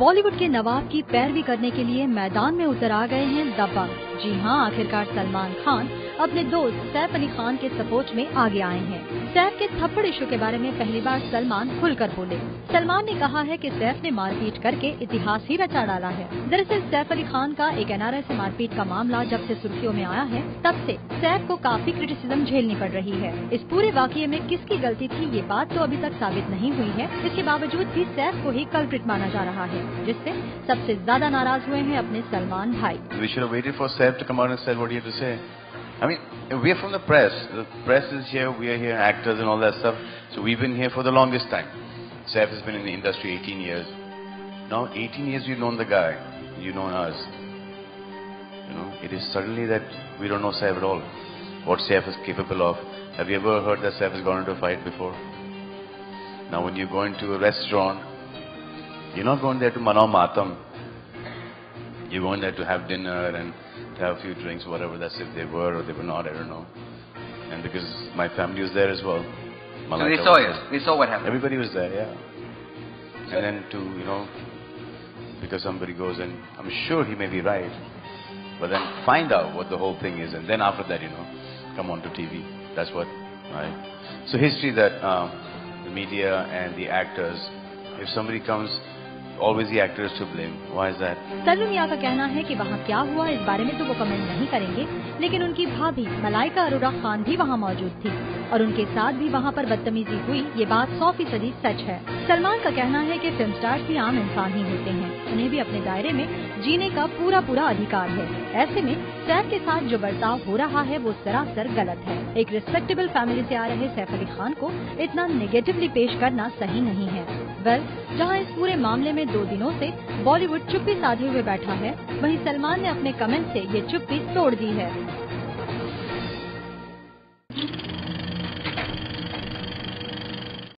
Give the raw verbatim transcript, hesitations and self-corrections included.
بالی would کے نواب کی پیروی کرنے کے لیے میدان میں اتر آ گئے ہیں دبنگ۔ جی ہاں، آخرکار سلمان خان اپنے دوست سیف علی خان کے سپورٹ میں آگے آئے ہیں۔ سیف کے تھپڑ ایشو کے بارے میں پہلی بار سلمان کھل کر بولے۔ سلمان نے کہا ہے کہ سیف نے مار پیٹ کر کے اتہاس ہی رچا ڈالا ہے۔ دراصل سیف علی خان کا ایک این آر آئی سے مار پیٹ کا معاملہ جب سے سرخیوں میں آیا ہے، تب سے سیف کو کافی کرٹیسزم جھیلنی پڑ رہی ہے۔ اس پورے واقعے میں کس کی غلطی تھی، یہ بات تو ابھی تک ثابت نہیں ہوئی ہے۔ اس کے باوجود بھی سیف کو ہی کلپرٹ مانا جا رہا ہے، جس سے سب سے زیادہ ناراض ہوئے ہیں اپنے سلمان بھائی۔ We should have waited for Saif to come out and said what he had to say. I mean, we are from the press. The press is here, we are here, actors and all that stuff. So we've been here for the longest time. Saif has been in the industry eighteen years. Now eighteen years we've known the guy, you know us. You know, it is suddenly that we don't know Saif at all. What Saif is capable of. Have you ever heard that Saif has gone into a fight before? Now when you go into a restaurant, you're not going there to manao matam. You're going there to have dinner and to have a few drinks, whatever. That's if they were or they were not, I don't know. And because my family was there as well. So we saw you. We saw what happened. Everybody was there, yeah. And then to, you know, because somebody goes and I'm sure he may be right, but then find out what the whole thing is, and then after that, you know, come on to T V. That's what, right? So history that um, the media and the actors, if somebody comes, always the actor is to blame. Why is that? سلو میاں کا کہنا ہے کہ وہاں کیا ہوا اس بارے میں تو وہ کمنٹ نہیں کریں گے، لیکن ان کی بھابھی ملائکہ اروڑا خان بھی وہاں موجود تھی اور ان کے ساتھ بھی وہاں پر بدتمیزی ہوئی، یہ بات سو فیصدی سچ ہے۔ سلمان کا کہنا ہے کہ فلم سٹارز بھی عام انسان ہی ہوتے ہیں، انہیں بھی اپنے دائرے میں جینے کا پورا پورا ادھیکار ہے۔ ایسے میں سیف کے ساتھ جو برتاؤ ہو رہا ہے وہ سراسر غلط ہے۔ ایک ریسپیکٹیبل فیملی سے آ رہے سیف علی خان کو اتنا نیگیٹولی پیش کرنا صحیح نہیں ہے۔ ویل جہاں اس پورے معاملے میں دو دنوں سے بالی ووڈ چپی سادھے ہوئے بیٹھا ہے، وہیں سلمان نے اپنے کمنٹ سے یہ چپی توڑ دی ہے۔